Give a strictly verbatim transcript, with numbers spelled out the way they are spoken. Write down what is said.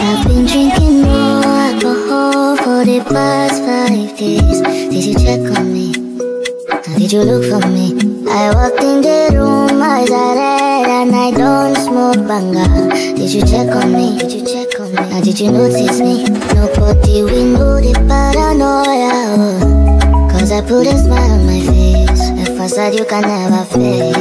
I've been drinking more alcohol for the past five days. Did you check on me? Now did you look for me? I walked in the room, eyes are red, and I don't smoke banga. Did you check on me? Did you check on me? Now did you notice me? Nobody will know the paranoia, oh. Cause I put a smile on my face, a facade you can never fake.